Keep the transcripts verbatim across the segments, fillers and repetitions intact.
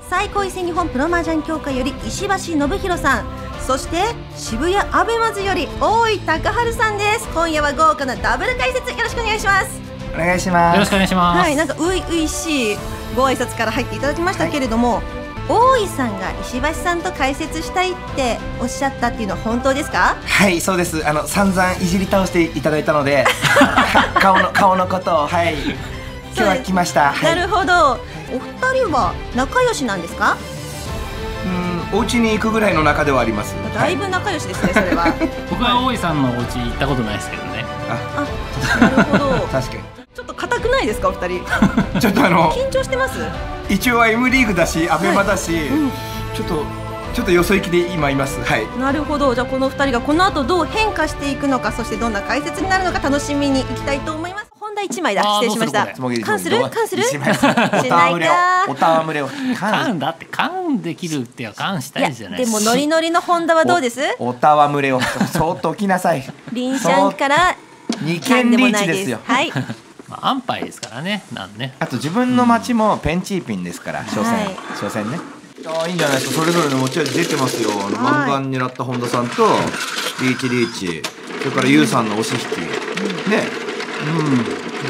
最高伊勢日本プロ麻雀協会より石橋信弘さん、そして渋谷アベマズより大井隆春さんです。今夜は豪華なダブル解説よろしくお願いします。 お願いします。 よろしくお願いします。 はい、なんかういういしいご挨拶から入っていただきましたけれども、はい、大井さんが石橋さんと解説したいっておっしゃったっていうのは本当ですか？ はい、そうです。あの散々いじり倒していただいたので顔の顔のことを、はい、今日は来ました。はい、 なるほど。お二人は仲良しなんですか？ うん、お家に行くぐらいの仲ではあります。 だいぶ仲良しですね、それは。 僕は大井さんのお家行ったことないですけどね。 あ、 あ、なるほど。 確かに。 ちょっと硬くないですか、お二人。 ちょっとあの緊張してます？ 一応は エム リーグだし、アベマだし、はい、うん、ちょっとちょっとよそ行きで今います。はい。 なるほど。じゃあこの二人がこの後どう変化していくのか、そしてどんな解説になるのか楽しみにいきたいと思います。本題一枚だ。失礼しました。缶する？缶する？しないか。 おたわむれを。 缶だって缶できるっては缶したいじゃない。 でもノリノリの本田はどうです？ おたわむれをそっと置きなさい。 リンシャンから二件リーチですよ。 はい。 まあ安牌ですからね。なんね。 あと自分の町もペンチーピンですから、所詮所詮ね。ああ、いいんじゃないですか。それぞれの持ち味出てますよ。あのマンガン狙った本田さんとリーチリーチ、それからユウさんの押し引きね。うん。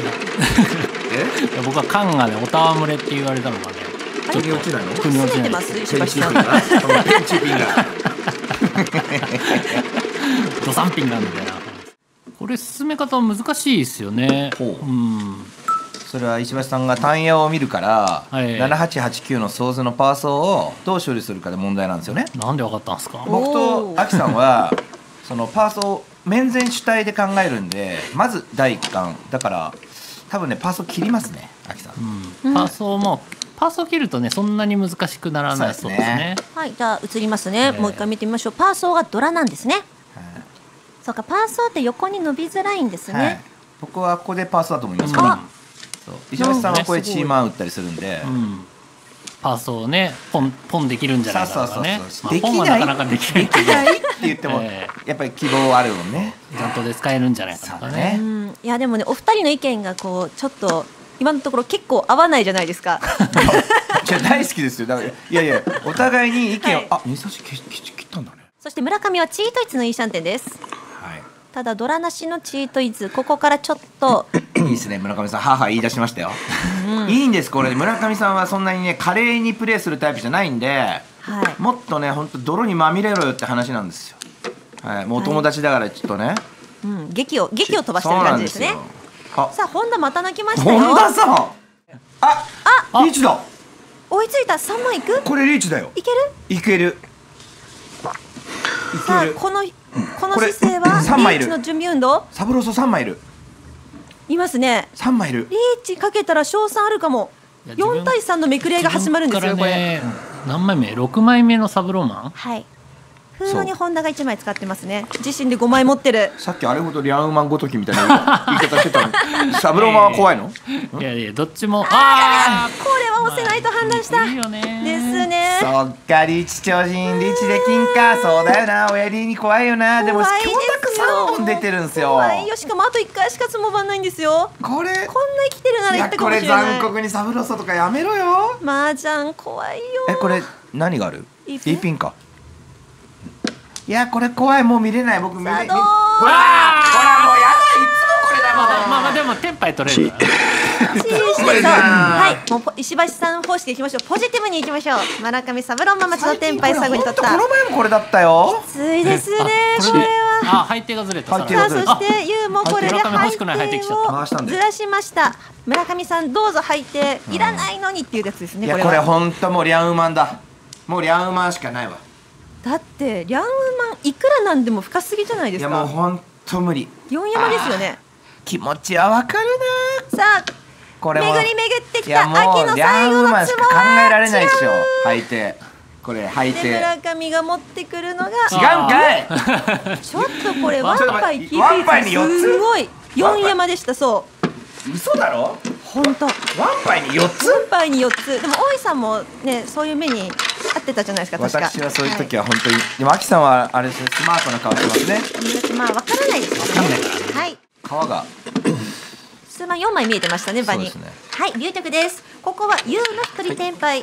え？僕は缶がね、おたわむれって言われたのがね、 ちょっと落ちないの？ 腑に落ちない。 ます石橋さん。 ペンチーピンが。 ドサンピンがみたいな。これ進め方は難しいですよね。うん。 それは石橋さんが単野を見るから、 はい、 ななはちはちきゅうのソーズのパーソーをどう処理するかで問題なんですよね。 なんでわかったんですか？ 僕とアキさんはそのパーソーを面前主体で考えるんで、まず第一巻だから多分ねパーソー切りますね、アキさん。 うん、パーソーもパーソー切るとねそんなに難しくならないそうですね。 はい、じゃあ移りますね。もう一回見てみましょう。パーソーがドラなんですね。はい、そうか、パーソーって横に伸びづらいんですね。はい、 僕はここでパーソーだと思います。うん、そう石橋さんはこれチームアン打ったりするんで、うん、 パーソーねポンポンできるんじゃないかとかね。 できないできないって言ってもやっぱり希望あるもんね。 ちゃんとで使えるんじゃないかとかね。 うん、いやでもねお二人の意見がこうちょっと今のところ結構合わないじゃないですか。 じゃ大好きですよ。だからいやいやお互いに意見を、はい、あ、二差し切ったんだね。 そして村上はチートイツのいいシャンテンです。 はい。 ただドラなしのチートイツ、ここからちょっといいですね。村上さんはは言い出しましたよ。うん、いいんです。これ村上さんはそんなにね華麗にプレーするタイプじゃないんで、はい、もっとね本当泥にまみれろよって話なんですよ。はい。もうお友達だからちょっとね。はい、 うん、劇を劇を飛ばしてる感じですね。あ、さあ本田また泣きましたよ。 本田さん。あ、あ、リーチだ。 追いついた。さんまんいく？ これリーチだよ。 いける？ いける。 さあこのこの姿勢はリーチの準備運動。 サブロソさんまいいる。 いますね。 さんまいいる。 リーチかけたら賞賛あるかも。よんたいさんのめくり合いが始まるんですよ、これ。 何枚目？ろくまいめのサブローマン。 はい。風呂にホンダがいちまい使ってますね。自身でごまい持ってる。 さっきあれほどリャンウマンごときみたいな言い方してたの。サブローマンは怖いの？ いやいやどっちも。 ああ、これは押せないと判断した。 いいよね。 ですね。 そっか、リーチ超人、リーチできんか。そうだよな、親リーに怖いよな。でも強弱さんぼん出てるんですよ。 怖いよ。しかもあといっかいしか積もばないんですよ。 これこんな生きてるなら言ったかもしれない。 これ残酷にサブロソとかやめろよ。 マージャン怖いよ。 え、これ何がある？いいピンか。いやこれ怖い、もう見れない。僕見れない。ほらほらもうやだ、いつもこれだもん。 まあまあでもテンパイ取れる。 はい、もう石橋さん方式いきましょう。ポジティブにいきましょう。村上サブロンママチのテンパイ最後に取った。 この前もこれだったよ。 きついですねこれは。 あ、配定がずれた。 さあそしてユウもこれで配定をずらしました。村上さんどうぞ配定いらないのにっていうやつですね。 いやこれ本当もうリャンウマンだ。もうリャンウマンしかないわ。 だってリャンウマンいくらなんでも深すぎじゃないですか。 いやもう本当無理。 よん山ですよね。 気持ちはわかるな。 さあこれ巡り巡ってきた秋の最後のリャンウマンしか考えられないですよ。配定これ配定。 村上が持ってくるのが違うんかい。 ちょっとこれワンパイ聞いていた。すごいよん山でした。そう嘘だろ。 本当。ワンパイによっつ。 ワンパイによっつ。でも大井さんもねそういう目に合ってたじゃないですか。確か私はそういう時は本当に、はい、でも秋さんはあれですね、スマートな顔してますね。 まあわからないですよね。はい。 皮が数枚よんまい見えてましたね。場に。はい、龍着です。ここは ユウ の一人天敗。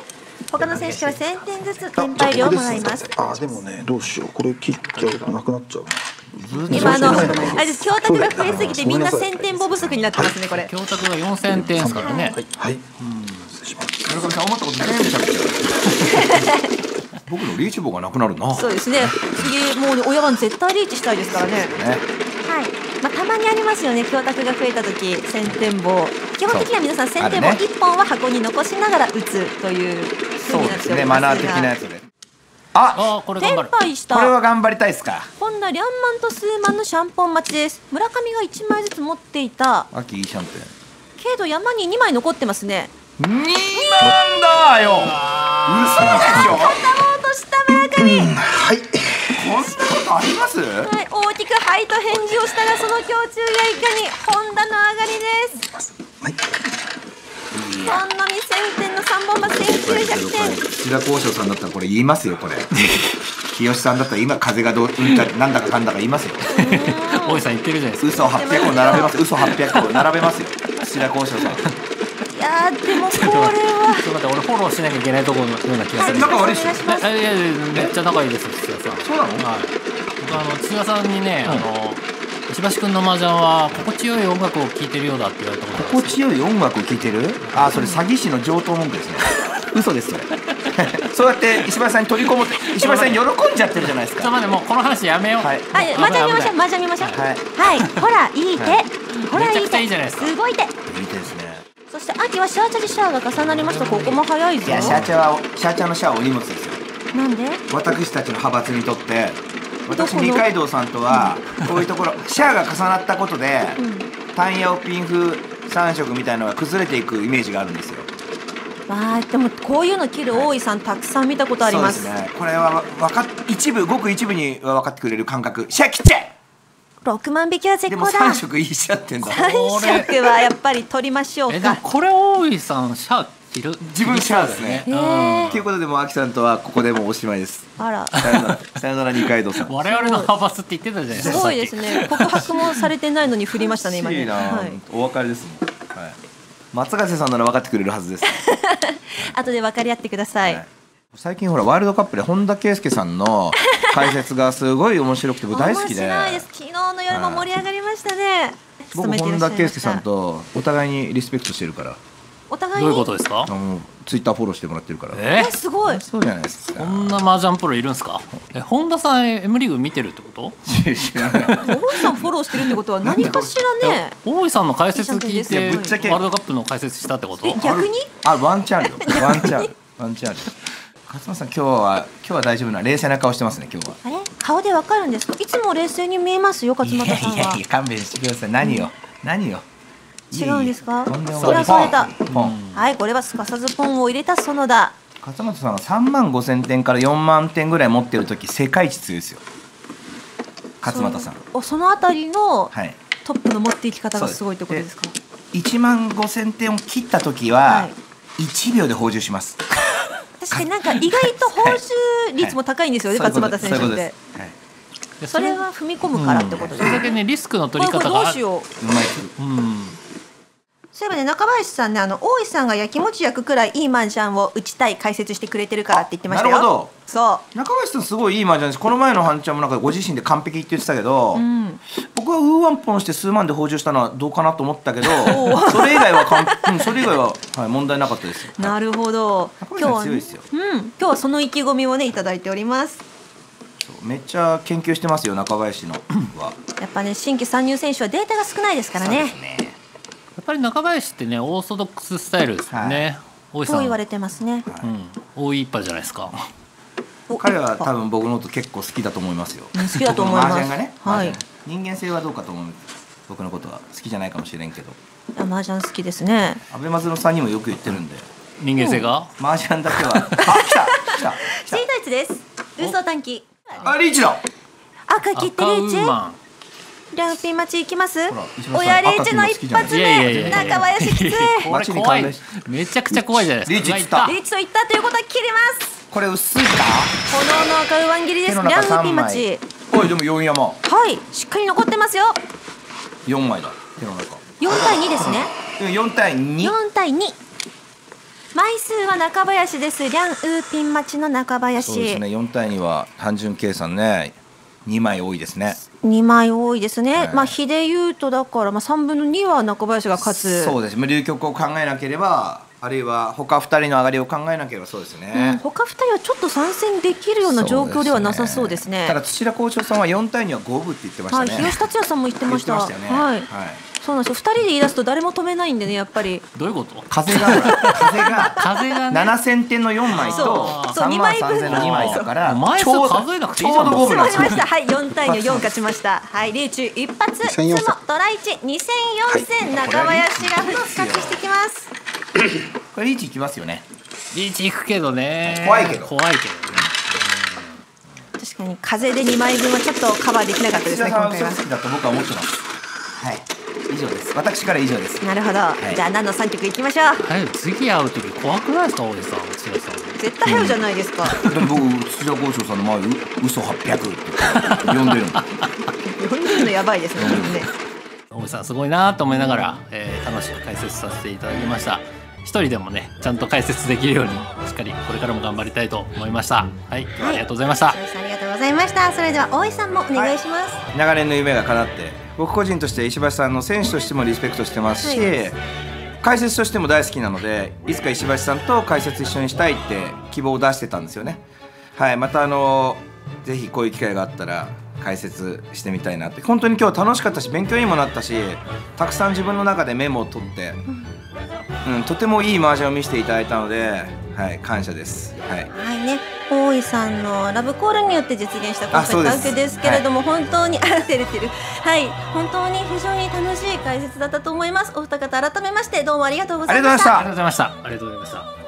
他の選手からせんてんずつ転売料をもらいます。 あでもね、どうしよう、これ切っちゃうとなくなっちゃう。 今あのあれです、供託が増えすぎてみんなせんてんぼ不足になってますね、これ。 供託がよんせんてんですからね。 はい。失礼します。 村上さん思ったことないように喋っちゃう。僕のリーチ棒がなくなるな。 そうですね。次もう親は絶対リーチしたいですからね。 ね。 はい。まあたまにありますよね。供託が増えた時、せんてん棒。基本的には皆さんせんてん棒いっぽんは箱に残しながら打つという風になっておりますが。そうですね。マナー的なやつで。あ、 これ頑張る。 転売した。 これは頑張りたいですか。 今度はリャンマンとスーマンのシャンポン待ちです。村上がいちまいずつ持っていた。 秋いいシャンペン。 けど山ににまい残ってますね。 にまんだよ。嘘でしょ。 畳もうとした村上。 はい。 こんなことあります？ はい、大きくはいと返事をしたが、その胸中がいかに本田の上がりです。 はい。 本並せんてんのさんぼんませんきゅうひゃくてん。 土田幸翔さんだったらこれ言いますよこれ。清さんだったら今風がどううんたなんだかかんだか言いますよ。 大井さん言ってるじゃないですか。 嘘はっぴゃくを並べます。嘘はっぴゃくを並べますよ。土田幸翔さん。 いやーでもこれはちょっと待って、俺フォローしなきゃいけないところのような気がする。 仲悪いっしょ。 いやいやめっちゃ仲いいです土田さん。 そうなの？ はい。僕あの土田さんにね、あの石橋君の麻雀は心地よい音楽を聴いてるようだって言われたことあるんですよ。 心地よい音楽を聴いてる？あ、それ詐欺師の上等文句ですね。嘘ですそれ。そうやって石橋さんに取り込もうって石橋さん喜んじゃってるじゃないですか。 ちょっと待って、もうこの話やめよう。 はい。 はい、麻雀見ましょう、麻雀見ましょう。 はいはい、ほらいい手、ほらいいめちゃくちゃいいじ手、 ゃないですか。 すごい手。 いい手ですね。 そして秋はシャーチャリシャアが重なりました。ここも早いぞ。 いやシャーチャはシャーチャのシャアはお荷物ですよ。 なんで？ 私たちの派閥にとって私二階堂さんとはこういうところシャアが重なったことでタンヤオピン風さん色みたいなのが崩れていくイメージがあるんですよ。 わー、でもこういうの切る大井さんたくさん見たことあります。 そうですね。これはわかっ一部ごく一部には分かってくれる感覚。シャア切っちゃえ。 ろくまん引きは絶で好だ。 もさん色いいしちゃってんだ。 さん色はやっぱり取りましょうえでもか。 これ大井さんシャー切る。 自分シャアですね。 へーということでもう秋さんとはここでもうおしまいです。 あら。 さよならさよなら二階堂さん。 我々の派閥って言ってたじゃないですか。 すごいですね。告白もされてないのに振りましたね今ね。 いいな、 はい。 お別れですもん。はい。松ヶ瀬さんなら分かってくれるはずです。 後で分かり合ってください。 はい、最近ほらワールドカップで本田圭佑さんの解説がすごい面白くて僕大好きで。 面白いです。昨日の夜も盛り上がりましたね。 僕本田圭佑さんとお互いにリスペクトしてるから。 お互いに。 どういうことですか？ あのツイッターフォローしてもらってるから。 ええ、すごい。 そうじゃないですか。 こんな麻雀プロいるんですか？え、本田さん M リーグ見てるってこと？ 知らない。 大井さんフォローしてるってことは何かしらね。 大井さんの解説聞いいやてぶっちゃけワールドカップの解説したってこと？ 逆に？ あ、ワンチャンあるよ。ワンチャンある。ワンチャンある。勝間さん今日は今日は大丈夫な冷静な顔してますね今日は。 あれ？顔でわかるんですか？いつも冷静に見えますよ勝俣さんは。 いやいや勘弁してください。何よ何よ。 違うんですか？ とんでもそれな。 はいそれだ。 ポン。 はい、これはすかさずポンを入れた園田。 勝俣さんはさんまんごせんてんからよんまんてんぐらい持ってる時世界一強いですよ。勝俣さん。 お、そのあたりのはい。 トップの持っていき方がすごいってことですか？ いちまんごせんてんを切った時は、いちびょうで放充します。 確かになんか意外と報酬率も高いんですよね、 はい勝俣選手って。 そういうことですそういうことです。はい。 でそれは踏み込むからってことですね。 それだけねリスクの取りこれ方がどうしよう。 うまいです。 うんそういえばね、中林さんね、あの大井さんがやきもち焼くくらいいいマンシャンを打ちたい解説してくれてるからって言ってましたよ。 なるほど。 そう中林さんすごいいいマージャンです。この前の半チャンもなんかご自身で完璧って言ってたけど、 うん、 僕はウーワンポンして数万で補充したのはどうかなと思ったけど、それ以外はかん、うん、それ以外は、はい、問題なかったですよ。 なるほど。 中林さん強いですよ。 うん、今日はその意気込みをねいただいております。 そうめっちゃ研究してますよ中林のは。 やっぱね、新規参入選手はデータが少ないですからね。 そうですね。 やっぱり中林ってねオーソドックススタイルですよね。大井さん、 と言われてますね。 うん、大井一派じゃないですか。 彼は多分僕のこと結構好きだと思いますよ。 うん好きだと思います僕の麻雀がね、 はい麻雀人間性はどうかと思う。僕のことは好きじゃないかもしれんけど、 麻雀好きですね。 安倍松野さんにもよく言ってるんで、 人間性が、 麻雀だけは。あ、来た来た。 シータイツです。ウソ短期。 あ、リーチだ。 赤切って赤ウリーチ。 ーマランピン待ち行きます。 ほら石橋さん親リーチの一発いやいやいやい目。 や中林きつい。 ンこれ街に怖い関連し、 めちゃくちゃ怖いじゃないですか。 リーチっつったうわいリーチといったということは切ります。 これ薄いか。 炎の赤ウワン切りです。ラ手の中ンピン三枚待ち。 おいでも四山はい、しっかり残ってますよ。 四枚だ。手の中。 よんたいにですね。 うん四対二。 よんたいに。 枚数は中林です。リャンウーピン待ちの中林。 そうですね。よんたいには単純計算ね、にまい多いですね。 にまい多いですね。 はい、 まあ比で言うとだからまあさんぶんのには中林が勝つ。 そうです。流局を考えなければ、あるいは他ふたりの上がりを考えなければそうですね。 うん、他ふたりはちょっと参戦できるような状況ではなさそうですね。 ただ土田校長さんはよんたいには五分って言ってましたね。 はい、広瀬達也さんも言ってました。 言ってましたよね。 はい。 はい。 そうなんですよ。ふたりで言い出すと誰も止めないんでね、やっぱり。 どういうこと？ 風が風が風がねななせんてんのよんまいとさんまんさんぜんのにまいだから、 枚数数えなくていいじゃん。 ちょうど五分なんですよ。 ました。はい、よんたいによん勝ちました。はい、リーチ一発つもトライチにせんよんせん中林が復活してきます。 これリーチいきますよね。 リーチいくけどね。 怖いけど。 怖いけどね。 確かに風でにまいぶんはちょっとカバーできなかったですね。今回は。 好きだと僕は思ってます。はい。以上です。私から以上です。 なるほど。 はい、 じゃあ何のさんきょくいきましょう。 はい、次会う時怖くないですか、大江さん、土田さん。 絶対会うじゃないですか。 でも僕土田校長さんの前で嘘はっぴゃくって呼んでるの。 呼んでるのやばいですね。 大江さんすごいなと思いながら、えー、楽しく解説させていただきました。一人でもねちゃんと解説できるようにしっかりこれからも頑張りたいと思いました。はい、今日はありがとうございました。 はい、ありがとうございました。それでは大井さんもお願いします。 はい、長年の夢が叶って僕個人として石橋さんの選手としてもリスペクトしてますし、はい、解説としても大好きなのでいつか石橋さんと解説一緒にしたいって希望を出してたんですよね。はい、またあのぜひこういう機会があったら解説してみたいなって。本当に今日楽しかったし勉強にもなったしたくさん自分の中でメモを取って、うんうん、とてもいいマージャンを見せていただいたので、はい、感謝です。はい、 はいね、大井さんのラブコールによって実現した今回なわけですけれども、はい、本当にあ照れてる、はい、本当に非常に楽しい解説だったと思います。お二方改めましてどうもありがとうございました。 ありがとうございました。ありがとうございました。